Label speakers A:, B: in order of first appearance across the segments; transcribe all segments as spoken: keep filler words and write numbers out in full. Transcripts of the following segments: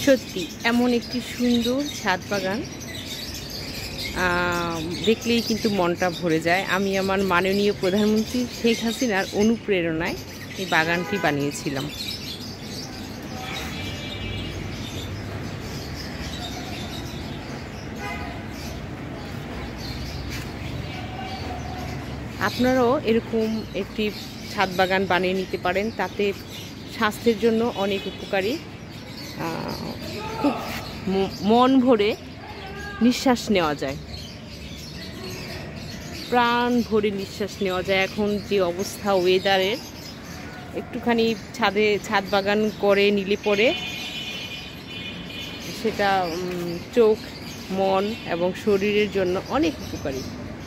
A: সত্যি এমন একটি সুন্দর ছাদ বাগান দেখলেই কিন্তু মনটা ভরে যায়। আমি আমার মাননীয় প্রধানমন্ত্রী শেখ হাসিনার অনুপ্রেরণায় এই বাগানটি বানিয়েছিলাম। আপনারাও এরকম একটি ছাদ বাগান বানিয়ে নিতে পারেন, তাতে স্বাস্থ্যের জন্য অনেক উপকারী। খুব মন ভরে নিঃশ্বাস নেওয়া যায়, প্রাণ ভরে নিঃশ্বাস নেওয়া যায়। এখন যে অবস্থা ওয়েদারের, একটুখানি ছাদে ছাদ বাগান করে নিলে পরে সেটা চোখ, মন এবং শরীরের জন্য অনেক উপকারী।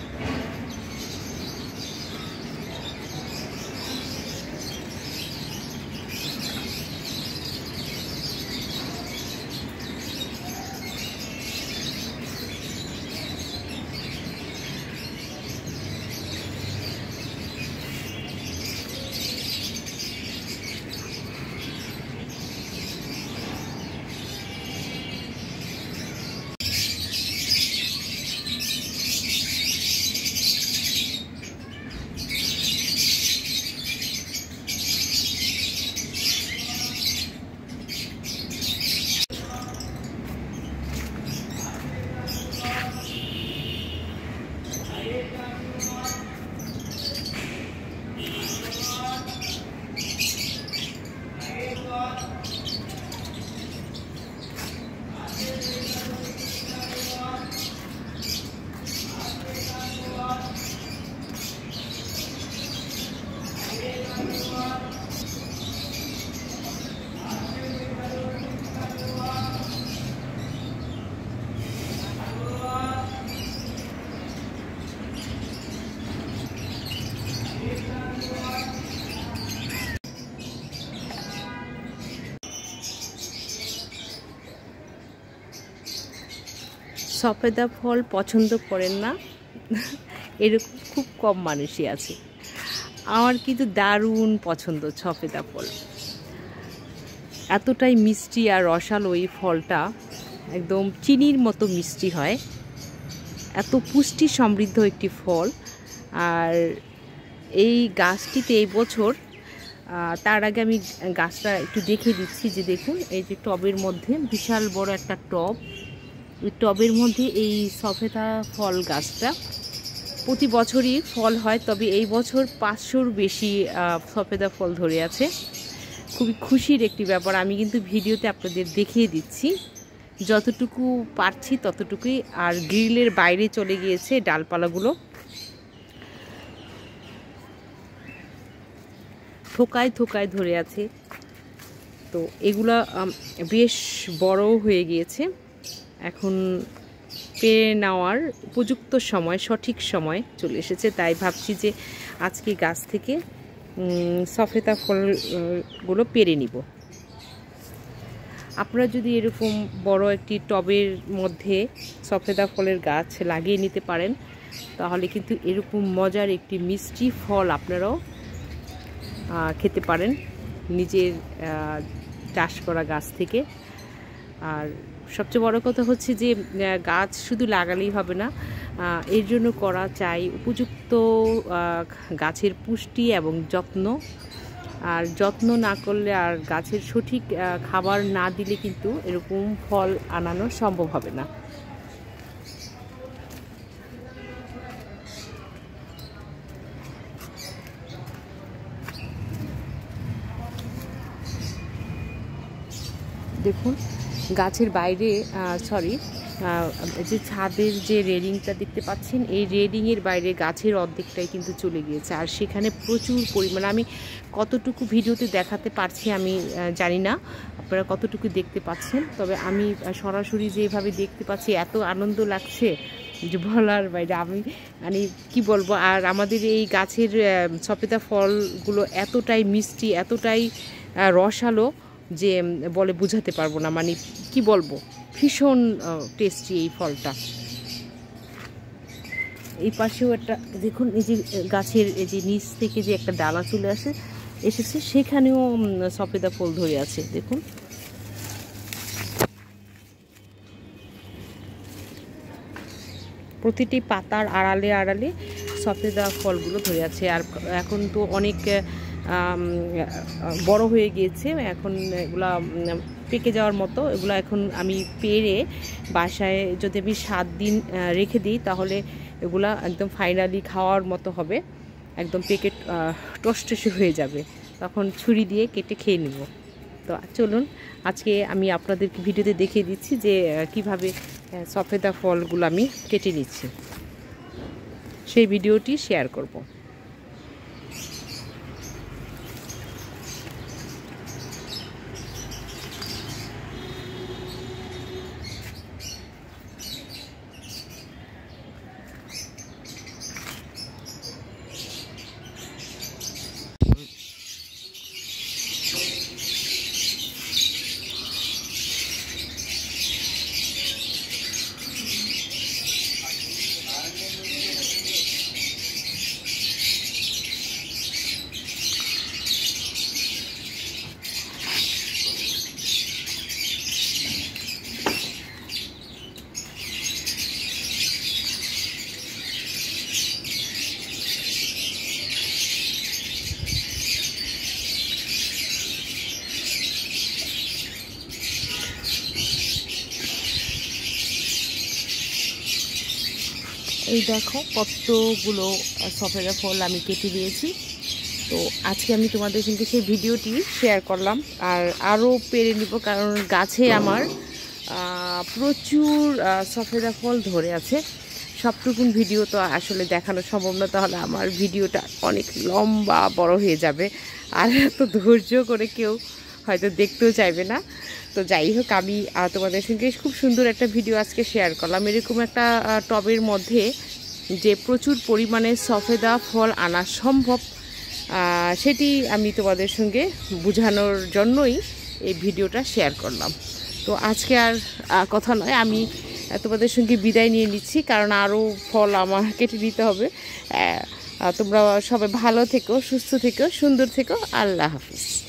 A: সফেদা ফল পছন্দ করেন না এরকম খুব কম মানুষই আছে। আমার কিন্তু দারুণ পছন্দ সফেদা ফল। এতটাই মিষ্টি আর রসালো এই ফলটা, একদম চিনির মতো মিষ্টি হয়। এত পুষ্টি সমৃদ্ধ একটি ফল। আর এই গাছটিতে এই বছর, তার আগে আমি গাছটা একটু দেখে দিচ্ছি, যে দেখুন এই যে টবের মধ্যে বিশাল বড় একটা টব, ওই টবের মধ্যে এই সফেদা ফল গাছটা প্রতি বছরই ফল হয়, তবে এই বছর পাঁচশোর বেশি সফেদা ফল ধরে আছে। খুবই খুশির একটি ব্যাপার। আমি কিন্তু ভিডিওতে আপনাদের দেখিয়ে দিচ্ছি যতটুকু পারছি ততটুকুই। আর গ্রিলের বাইরে চলে গিয়েছে ডালপালাগুলো, থোকায় থোকায় ধরে আছে। তো এগুলা বেশ বড় হয়ে গিয়েছে, এখন পেরে নেওয়ার উপযুক্ত সময়, সঠিক সময় চলে এসেছে। তাই ভাবছি যে আজকে গাছ থেকে সফেদা ফলগুলো পেরে নিব। আপনারা যদি এরকম বড় একটি টবের মধ্যে সফেদা ফলের গাছ লাগিয়ে নিতে পারেন, তাহলে কিন্তু এরকম মজার একটি মিষ্টি ফল আপনারাও খেতে পারেন নিজের চাষ করা গাছ থেকে। আর সবচেয়ে বড় কথা হচ্ছে যে গাছ শুধু লাগালেই হবে না, এর জন্য করা চাই উপযুক্ত গাছের পুষ্টি এবং যত্ন। আর যত্ন না করলে, আর গাছের সঠিক খাবার না দিলে কিন্তু এরকম ফল আনানো সম্ভব হবে না। দেখুন গাছের বাইরে, সরি যে ছাদের যে রেলিংটা দেখতে পাচ্ছেন, এই রেলিংয়ের বাইরে গাছের অর্ধেকটাই কিন্তু চলে গিয়েছে। আর সেখানে প্রচুর পরিমাণে, আমি কতটুকু ভিডিওতে দেখাতে পারছি আমি জানি না আপনারা কতটুকু দেখতে পাচ্ছেন, তবে আমি সরাসরি যেভাবে দেখতে পাচ্ছি এত আনন্দ লাগছে যে বলার বাইরে। আমি মানে কি বলবো। আর আমাদের এই গাছের সফেদা ফলগুলো এতটাই মিষ্টি, এতটাই রসালো যে বলে বোঝাতে পারবো না। মানে কি বলবো, ভীষণ টেস্টি এই ফলটা। এই পাশেও একটা দেখুন, এই যে গাছের এই যে নিচ থেকে যে একটা ডালা চলে আসে এসেছে, সেখানেও সফেদা ফল ধরে আছে। দেখুন প্রতিটি পাতার আড়ালে আড়ালে সফেদা ফলগুলো ধরে আছে। আর এখন তো অনেক বড় হয়ে গিয়েছে, এখন এগুলা পেকে যাওয়ার মতো। এগুলো এখন আমি পেরে বাসায় যদি আমি সাত দিন রেখে দিই তাহলে এগুলা একদম ফাইনালি খাওয়ার মতো হবে, একদম পেকে টসটসে হয়ে যাবে, তখন ছুরি দিয়ে কেটে খেয়ে নেব। তো চলুন আজকে আমি আপনাদেরকে ভিডিওতে দেখিয়ে দিচ্ছি যে কিভাবে সফেদা ফলগুলো আমি কেটে নিচ্ছি, সেই ভিডিওটি শেয়ার করব। এই দেখো কতগুলো সফেদা ফল আমি কেটে দিয়েছি। তো আজকে আমি তোমাদের সঙ্গে সেই ভিডিওটি শেয়ার করলাম, আর আরও পেরে নিব, কারণ গাছে আমার প্রচুর সফেদা ফল ধরে আছে। সবটুকুন ভিডিও তো আসলে দেখানো সম্ভব না, তাহলে আমার ভিডিওটা অনেক লম্বা বড় হয়ে যাবে, আর এত ধৈর্য করে কেউ হয়তো দেখতেও চাইবে না। তো যাই হোক, আমি তোমাদের সঙ্গে খুব সুন্দর একটা ভিডিও আজকে শেয়ার করলাম। এরকম একটা টবের মধ্যে যে প্রচুর পরিমাণে সফেদা ফল আনা সম্ভব, সেটি আমি তোমাদের সঙ্গে বোঝানোর জন্যই এই ভিডিওটা শেয়ার করলাম। তো আজকে আর কথা নয়, আমি তোমাদের সঙ্গে বিদায় নিয়ে নিচ্ছি, কারণ আরও ফল আমার কেটে নিতে হবে। তোমরা সবাই ভালো থেকো, সুস্থ থেকো, সুন্দর থেকো। আল্লাহ হাফিজ।